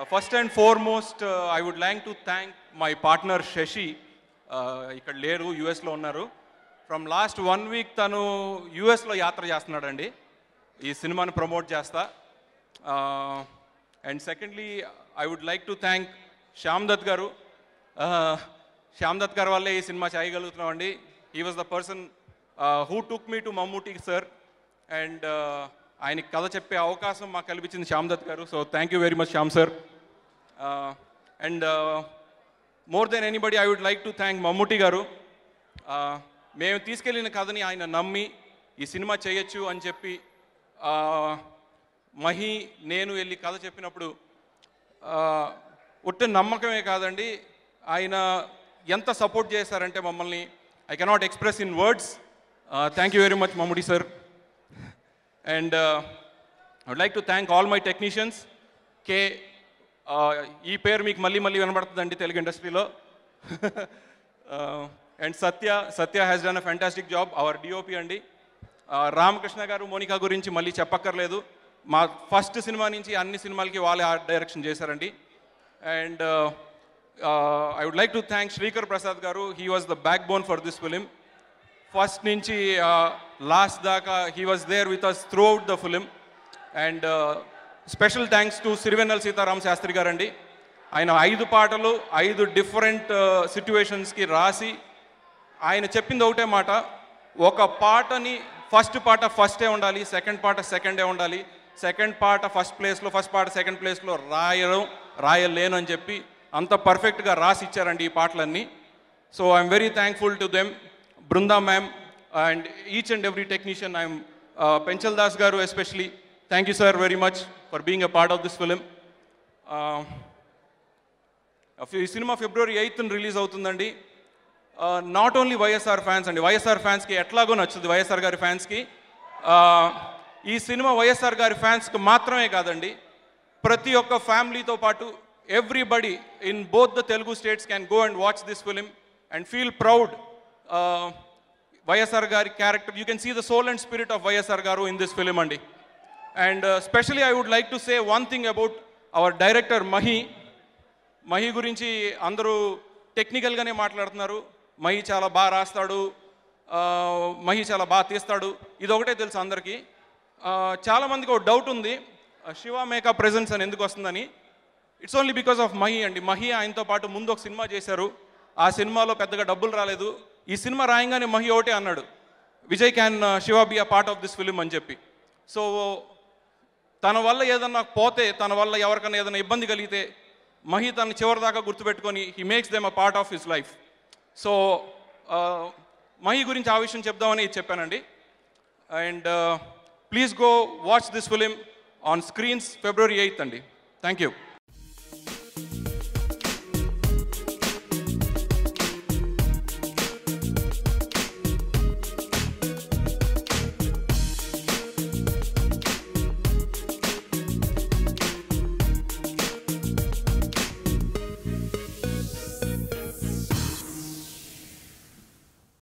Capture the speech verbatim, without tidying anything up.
First and foremost I would like to thank my partner Sashi. ఇక్కడ లేరు, యూఎస్లో ఉన్నారు. ఫ్రమ్ లాస్ట్ వన్ వీక్ తను యూఎస్లో యాత్ర చేస్తున్నాడండి ఈ సినిమాని ప్రమోట్ చేస్తా. And secondly I would like to thank Shyam Dutt garu. Shyam Dutt గారి వల్లే ఈ సినిమా చేయగలుగుతున్నామండి. He was the person who took me to Mammootty sir. And ఆయనకి కథ చెప్పే అవకాశం మాకు కల్పించింది Shyam Dutt garu. So thank you very much Shyam sir. And more than anybody I would like to thank Mammootty garu. మేము తీసుకెళ్ళిన కథని ఆయన నమ్మి ఈ సినిమా చేయొచ్చు అని చెప్పి మహి నేను వెళ్ళి కథ చెప్పినప్పుడు ఒట్టి నమ్మకమే కాదండి, ఆయన ఎంత సపోర్ట్ చేశారంటే మమ్మల్ని I cannot express in words. Thank you very much Mammootty sir. And I would like to thank all my technicians. K ఈ పేరు మీకు మళ్ళీ మళ్ళీ వినబడుతుందండి తెలుగు ఇండస్ట్రీలో. And Satya Satya has done a fantastic job, our DOP అండి. రామకృష్ణ గారు, మోనికా గురించి మళ్ళీ చెప్పక్కర్లేదు. మా ఫస్ట్ సినిమా నుంచి అన్ని సినిమాలకి వాళ్ళే ఆర్ట్ డైరెక్షన్ చేశారండి. And I would like to thank Srikar Prasad garu. He was the backbone for this film. First నుంచి లాస్ట్ దాకా he was there with us throughout the film. And special thanks to Sirivennela Seetharama Sastry గారండి. ఆయన ఐదు పాటలు ఐదు different సిట్యువేషన్స్కి రాసి ఆయన చెప్పింది ఒకటే మాట, ఒక పాటని ఫస్ట్ పాట ఫస్టే ఉండాలి, సెకండ్ పాట సెకండే ఉండాలి, సెకండ్ పాట ఫస్ట్ ప్లేస్లో ఫస్ట్ పాట సెకండ్ ప్లేస్లో రాయడం రాయలేను అని చెప్పి అంత పర్ఫెక్ట్గా రాసి ఇచ్చారండి ఈ పాటలన్నీ. So I'm very thankful to them, Brinda ma'am and each and every technician. I'm Penchal Das garu especially, thank you sir very much for being a part of this film. ఈ సినిమా ఫిబ్రవరి ఎయిత్న రిలీజ్ అవుతుందండి. నాట్ ఓన్లీ వైఎస్ఆర్ ఫ్యాన్స్ అండి, వైఎస్ఆర్ ఫ్యాన్స్కి ఎట్లాగో నచ్చుతుంది, వైఎస్ఆర్ గారి ఫ్యాన్స్కి. ఈ సినిమా వైఎస్ఆర్ గారి ఫ్యాన్స్కి మాత్రమే కాదండి, ప్రతి ఒక్క ఫ్యామిలీతో పాటు everybody in both the Telugu states can go and watch this film and feel proud. YSR గారి character, you can see the soul and spirit of YSR garu in this film అండి. And specially I would like to say one thing about our director Mahi. Mahi గురించి అందరూ టెక్నికల్గానే మాట్లాడుతున్నారు, మహి చాలా బాగా రాస్తాడు, మహి చాలా బాగా తీస్తాడు, ఇది ఒకటే తెలుసు అందరికీ. చాలామందికి ఒక డౌట్ ఉంది, శివ మేకా ప్రెజెన్స్ అని ఎందుకు వస్తుందని. It's only because of Mahi అండి. మహి ఆయనతో పాటు ముందు ఒక సినిమా చేశారు, ఆ సినిమాలో పెద్దగా డబ్బులు రాలేదు. ఈ సినిమా రాయంగానే మహి ఒకటే అన్నాడు, Vijay can Siva be a part of this film అని చెప్పి. సో తన వల్ల ఏదన్నా పోతే, తన వల్ల ఎవరికైనా ఏదైనా ఇబ్బంది కలిగితే మహి తన చివరి దాకా గుర్తుపెట్టుకొని he makes them a part of his life. So Mahi గురించి ఆ విషయం చెప్దామని చెప్పానండి. And please go watch this film on screens February eighth అండి. Thank you.